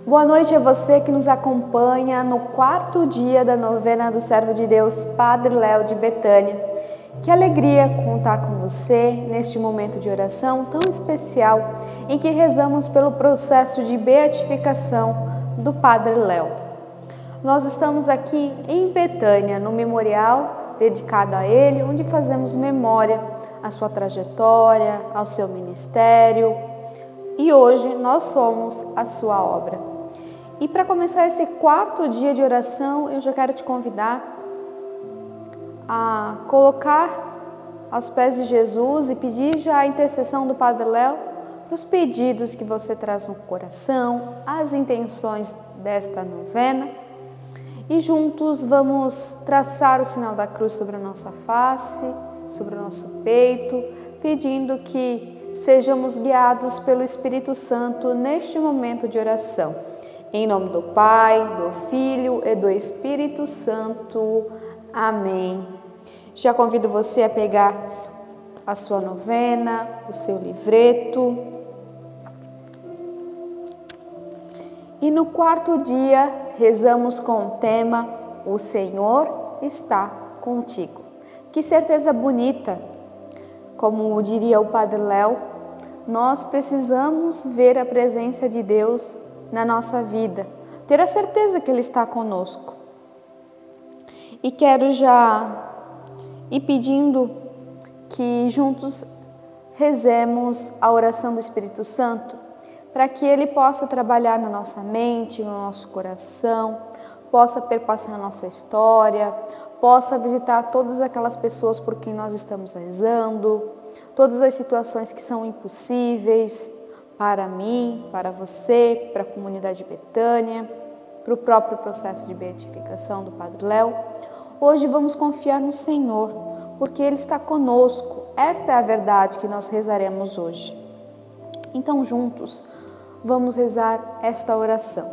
Boa noite a você que nos acompanha no quarto dia da novena do servo de Deus, Padre Léo de Betânia. Que alegria contar com você neste momento de oração tão especial em que rezamos pelo processo de beatificação do Padre Léo. Nós estamos aqui em Betânia, no memorial dedicado a ele, onde fazemos memória à sua trajetória, ao seu ministério, e hoje nós somos a sua obra. E para começar esse quarto dia de oração, eu já quero te convidar a colocar aos pés de Jesus e pedir já a intercessão do Padre Léo para os pedidos que você traz no coração, as intenções desta novena. E juntos vamos traçar o sinal da cruz sobre a nossa face, sobre o nosso peito, pedindo que sejamos guiados pelo Espírito Santo neste momento de oração. Em nome do Pai, do Filho e do Espírito Santo. Amém. Já convido você a pegar a sua novena, o seu livreto. E no quarto dia, rezamos com o tema O Senhor está contigo. Que certeza bonita! Como diria o Padre Léo, nós precisamos ver a presença de Deus na nossa vida, ter a certeza que Ele está conosco. E quero já ir pedindo que juntos rezemos a oração do Espírito Santo, para que Ele possa trabalhar na nossa mente, no nosso coração, possa perpassar a nossa história, possa visitar todas aquelas pessoas por quem nós estamos rezando, todas as situações que são impossíveis, para mim, para você, para a comunidade Betânia, para o próprio processo de beatificação do Padre Léo. Hoje vamos confiar no Senhor, porque Ele está conosco. Esta é a verdade que nós rezaremos hoje. Então, juntos, vamos rezar esta oração.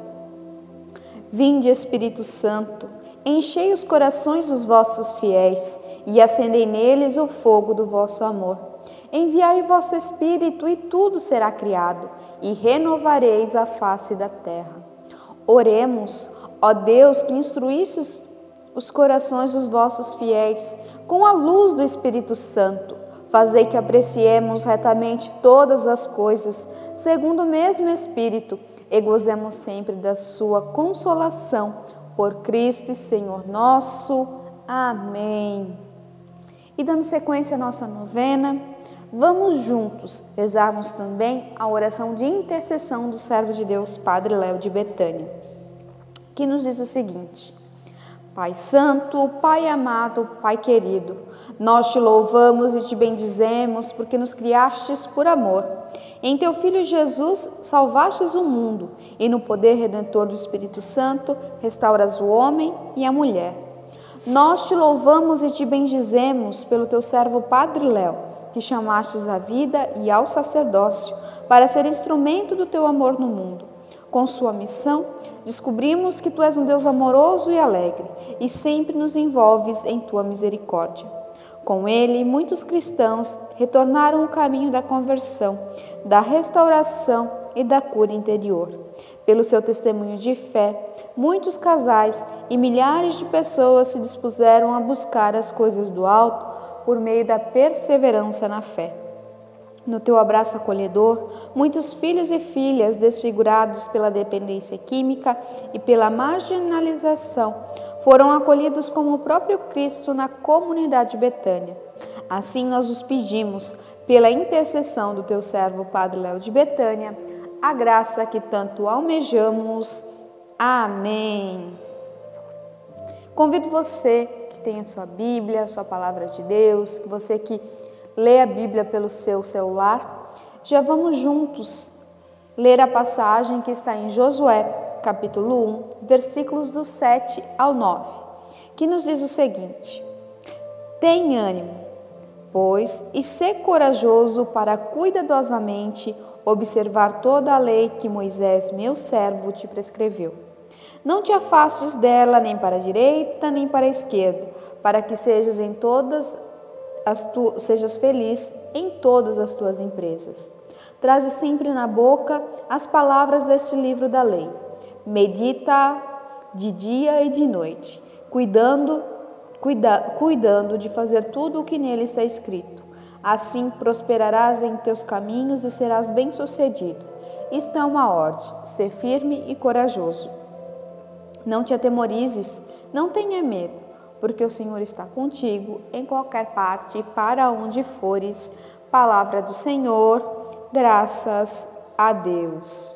Vinde, Espírito Santo, enchei os corações dos vossos fiéis e acendei neles o fogo do vosso amor. Enviai o vosso Espírito e tudo será criado, e renovareis a face da terra. Oremos, ó Deus, que instruístes os corações dos vossos fiéis com a luz do Espírito Santo. Fazei que apreciemos retamente todas as coisas, segundo o mesmo Espírito, e gozemos sempre da sua consolação. Por Cristo e Senhor nosso. Amém. E dando sequência à nossa novena, vamos juntos rezarmos também a oração de intercessão do servo de Deus, Padre Léo de Betânia, que nos diz o seguinte: Pai Santo, Pai amado, Pai querido, nós te louvamos e te bendizemos porque nos criastes por amor. Em teu Filho Jesus salvastes o mundo e no poder redentor do Espírito Santo restauras o homem e a mulher. Nós te louvamos e te bendizemos pelo teu servo Padre Léo, que chamastes à vida e ao sacerdócio para ser instrumento do teu amor no mundo. Com sua missão, descobrimos que tu és um Deus amoroso e alegre e sempre nos envolves em tua misericórdia. Com ele, muitos cristãos retornaram o caminho da conversão, da restauração e da cura interior. Pelo seu testemunho de fé, muitos casais e milhares de pessoas se dispuseram a buscar as coisas do alto por meio da perseverança na fé. No teu abraço acolhedor, muitos filhos e filhas desfigurados pela dependência química e pela marginalização foram acolhidos como o próprio Cristo na comunidade Betânia. Assim nós os pedimos, pela intercessão do teu servo Padre Léo de Betânia, a graça que tanto almejamos. Amém. Convido você que tem a sua Bíblia, a sua Palavra de Deus, que você que lê a Bíblia pelo seu celular, já vamos juntos ler a passagem que está em Josué, capítulo 1, versículos do 7 ao 9, que nos diz o seguinte: Tem ânimo, pois, e sê corajoso para cuidadosamente observar toda a lei que Moisés, meu servo, te prescreveu. Não te afastes dela nem para a direita, nem para a esquerda, para que sejas sejas feliz em todas as tuas empresas. Traze sempre na boca as palavras deste livro da lei. medita de dia e de noite, cuidando de fazer tudo o que nele está escrito. Assim prosperarás em teus caminhos e serás bem-sucedido. Isto é uma ordem, ser firme e corajoso. Não te atemorizes, não tenha medo, porque o Senhor está contigo em qualquer parte e para onde fores. Palavra do Senhor, graças a Deus.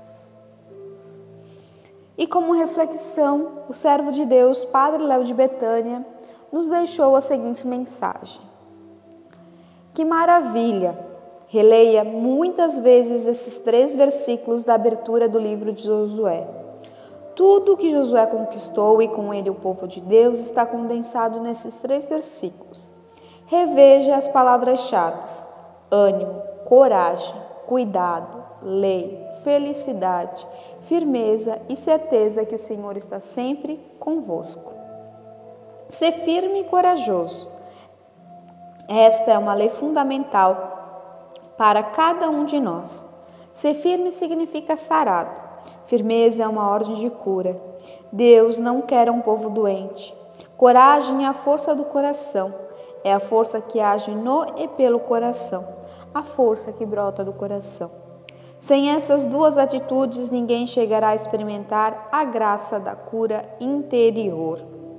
E como reflexão, o servo de Deus, Padre Léo de Betânia, nos deixou a seguinte mensagem. Que maravilha! Releia muitas vezes esses 3 versículos da abertura do livro de Josué. Tudo o que Josué conquistou e com ele o povo de Deus está condensado nesses 3 versículos. Reveja as palavras-chave: ânimo, coragem, cuidado, lei, felicidade, firmeza e certeza que o Senhor está sempre convosco. Ser firme e corajoso. Esta é uma lei fundamental para cada um de nós. Ser firme significa sarado. Firmeza é uma ordem de cura. Deus não quer um povo doente. Coragem é a força do coração. É a força que age no e pelo coração. A força que brota do coração. Sem essas 2 atitudes, ninguém chegará a experimentar a graça da cura interior.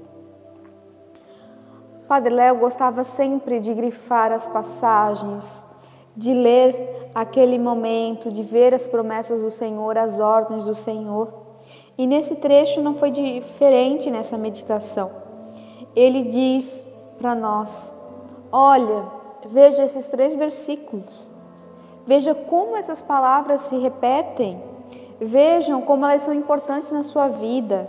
Padre Léo gostava sempre de grifar as passagens, de ler aquele momento, de ver as promessas do Senhor, as ordens do Senhor. E nesse trecho não foi diferente nessa meditação. Ele diz para nós, olha, veja esses 3 versículos. Veja como essas palavras se repetem. Vejam como elas são importantes na sua vida.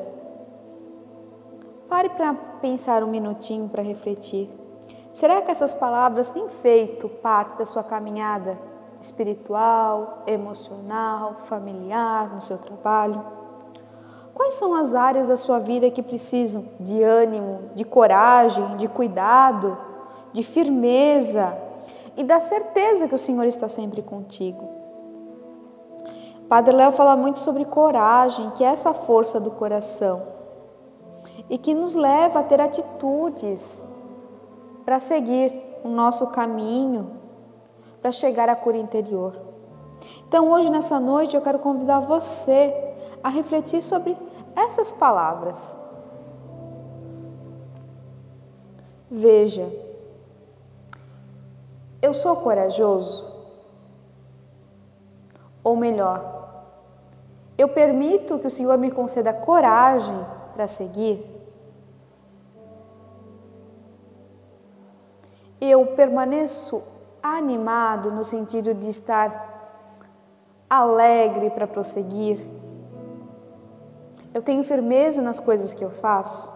Pare para pensar um minutinho, para refletir. Será que essas palavras têm feito parte da sua caminhada espiritual, emocional, familiar, no seu trabalho? Quais são as áreas da sua vida que precisam de ânimo, de coragem, de cuidado, de firmeza e da certeza que o Senhor está sempre contigo? Padre Léo fala muito sobre coragem, que é essa força do coração e que nos leva a ter atitudes para seguir o nosso caminho, para chegar à cura interior. Então hoje, nessa noite, eu quero convidar você a refletir sobre essas palavras. Veja, eu sou corajoso? Ou melhor, eu permito que o Senhor me conceda coragem para seguir? Eu permaneço animado no sentido de estar alegre para prosseguir? Eu tenho firmeza nas coisas que eu faço?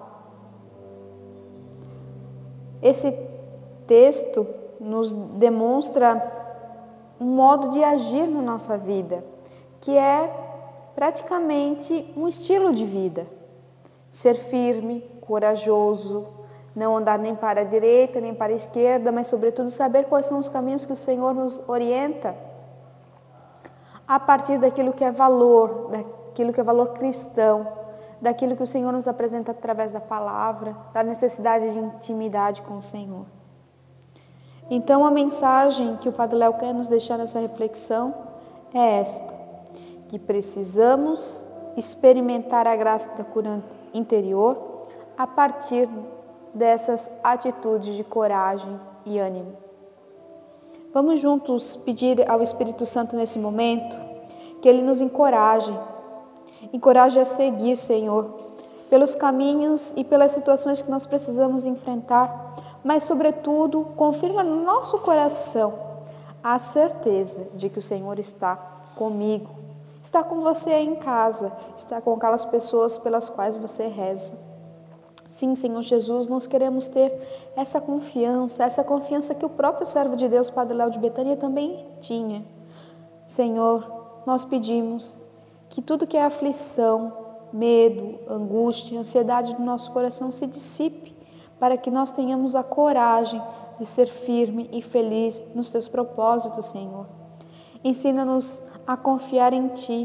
Esse texto nos demonstra um modo de agir na nossa vida, que é praticamente um estilo de vida. Ser firme, corajoso, não andar nem para a direita, nem para a esquerda, mas sobretudo saber quais são os caminhos que o Senhor nos orienta a partir daquilo que é valor cristão, daquilo que o Senhor nos apresenta através da palavra, da necessidade de intimidade com o Senhor. Então a mensagem que o Padre Léo quer nos deixar nessa reflexão é esta, que precisamos experimentar a graça da cura interior a partir dessas atitudes de coragem e ânimo. Vamos juntos pedir ao Espírito Santo nesse momento que Ele nos encoraje a seguir, Senhor, pelos caminhos e pelas situações que nós precisamos enfrentar, mas sobretudo confirma no nosso coração a certeza de que o Senhor está comigo, está com você em casa, está com aquelas pessoas pelas quais você reza. Sim, Senhor Jesus, nós queremos ter essa confiança que o próprio servo de Deus, Padre Léo de Betânia, também tinha. Senhor, nós pedimos que tudo que é aflição, medo, angústia, ansiedade do nosso coração se dissipe, para que nós tenhamos a coragem de ser firme e feliz nos Teus propósitos, Senhor. Ensina-nos a confiar em Ti,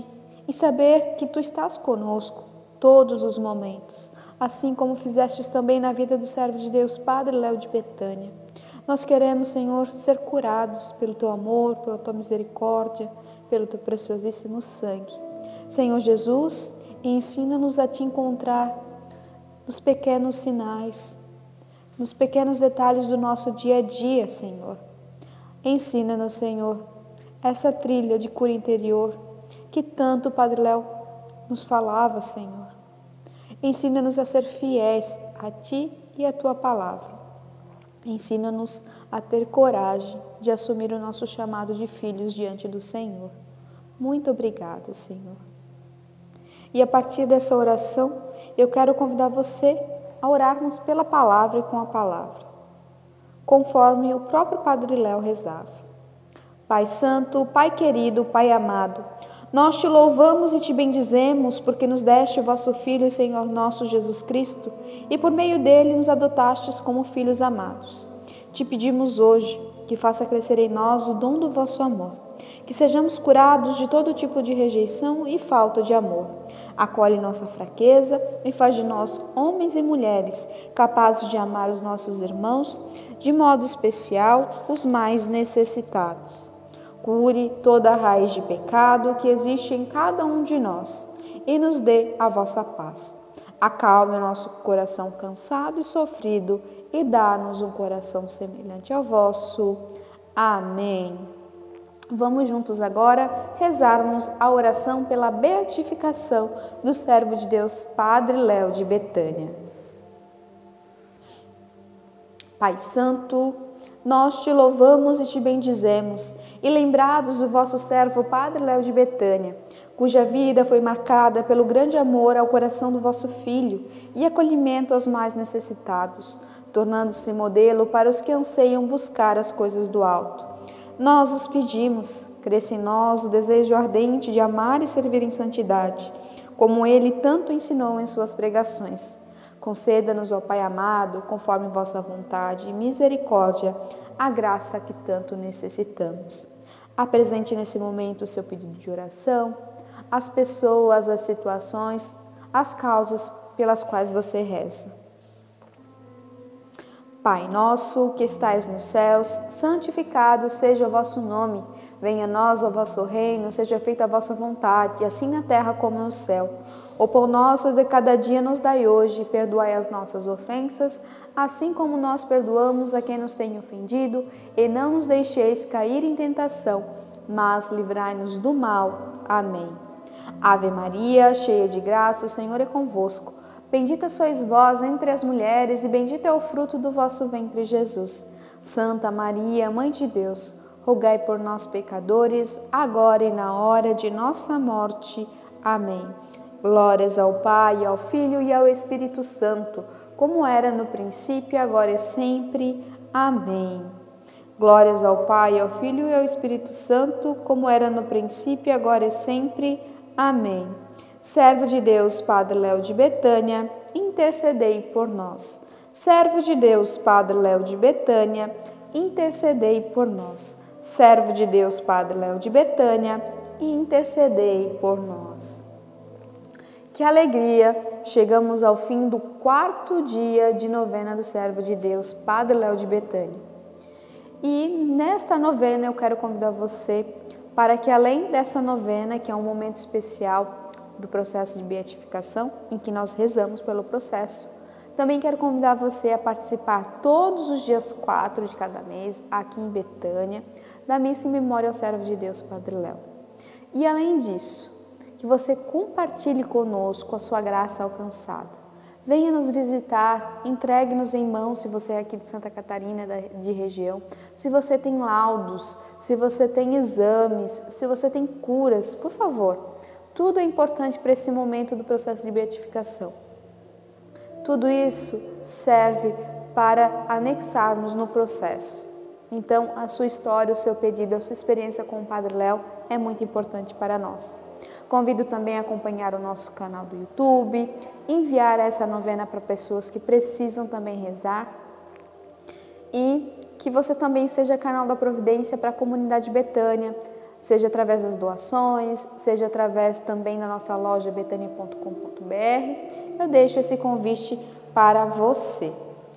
e saber que Tu estás conosco todos os momentos, assim como fizestes também na vida do servo de Deus, Padre Léo de Betânia. Nós queremos, Senhor, ser curados pelo Teu amor, pela Tua misericórdia, pelo Teu preciosíssimo sangue. Senhor Jesus, ensina-nos a Te encontrar nos pequenos sinais, nos pequenos detalhes do nosso dia a dia, Senhor. Ensina-nos, Senhor, essa trilha de cura interior que tanto o Padre Léo nos falava, Senhor. Ensina-nos a ser fiéis a Ti e a Tua palavra. Ensina-nos a ter coragem de assumir o nosso chamado de filhos diante do Senhor. Muito obrigada, Senhor. E a partir dessa oração, eu quero convidar você a orarmos pela palavra e com a palavra, conforme o próprio Padre Léo rezava. Pai Santo, Pai querido, Pai amado, nós Te louvamos e Te bendizemos porque nos deste o vosso Filho e Senhor nosso Jesus Cristo e por meio dele nos adotastes como filhos amados. Te pedimos hoje que faça crescer em nós o dom do vosso amor, que sejamos curados de todo tipo de rejeição e falta de amor. Acolhe nossa fraqueza e faz de nós homens e mulheres capazes de amar os nossos irmãos, de modo especial os mais necessitados. Cure toda a raiz de pecado que existe em cada um de nós e nos dê a vossa paz. Acalme o nosso coração cansado e sofrido e dá-nos um coração semelhante ao vosso. Amém. Vamos juntos agora rezarmos a oração pela beatificação do servo de Deus, Padre Léo de Betânia. Pai Santo, nós Te louvamos e Te bendizemos, e lembrados do vosso servo Padre Léo de Betânia, cuja vida foi marcada pelo grande amor ao coração do vosso Filho e acolhimento aos mais necessitados, tornando-se modelo para os que anseiam buscar as coisas do alto. Nós os pedimos, cresça em nós o desejo ardente de amar e servir em santidade, como Ele tanto ensinou em suas pregações. Conceda-nos, ó Pai amado, conforme vossa vontade e misericórdia, a graça que tanto necessitamos. Apresente nesse momento o seu pedido de oração, as pessoas, as situações, as causas pelas quais você reza. Pai nosso, que estais nos céus, santificado seja o vosso nome. Venha a nós o vosso reino, seja feita a vossa vontade, assim na terra como no céu. O pão nosso de cada dia nos dai hoje, perdoai as nossas ofensas, assim como nós perdoamos a quem nos tem ofendido, e não nos deixeis cair em tentação, mas livrai-nos do mal. Amém. Ave Maria, cheia de graça, o Senhor é convosco. Bendita sois vós entre as mulheres, e bendito é o fruto do vosso ventre, Jesus. Santa Maria, Mãe de Deus, rogai por nós, pecadores, agora e na hora de nossa morte. Amém. Glórias ao Pai, ao Filho e ao Espírito Santo, como era no princípio, agora e sempre. Amém. Glórias ao Pai, ao Filho e ao Espírito Santo, como era no princípio, agora e sempre. Amém. Servo de Deus, Padre Léo de Betânia, intercedei por nós. Servo de Deus, Padre Léo de Betânia, intercedei por nós. Servo de Deus, Padre Léo de Betânia, intercedei por nós. Que alegria! Chegamos ao fim do 4º dia de novena do servo de Deus, Padre Léo de Betânia. E nesta novena eu quero convidar você para que, além dessa novena, que é um momento especial do processo de beatificação, em que nós rezamos pelo processo, também quero convidar você a participar todos os dias 4 de cada mês, aqui em Betânia, da missa em memória ao servo de Deus, Padre Léo. E além disso, que você compartilhe conosco a sua graça alcançada. Venha nos visitar, entregue-nos em mãos, se você é aqui de Santa Catarina, de região, se você tem laudos, se você tem exames, se você tem curas, por favor. Tudo é importante para esse momento do processo de beatificação. Tudo isso serve para anexarmos no processo. Então, a sua história, o seu pedido, a sua experiência com o Padre Léo é muito importante para nós. Convido também a acompanhar o nosso canal do YouTube, enviar essa novena para pessoas que precisam também rezar e que você também seja canal da providência para a comunidade Betânia, seja através das doações, seja através também da nossa loja betania.com.br. Eu deixo esse convite para você.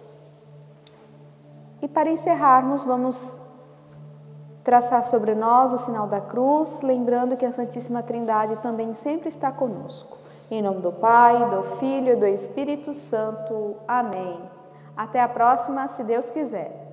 E para encerrarmos, vamos traçar sobre nós o sinal da cruz, lembrando que a Santíssima Trindade também sempre está conosco. Em nome do Pai, do Filho e do Espírito Santo. Amém. Até a próxima, se Deus quiser.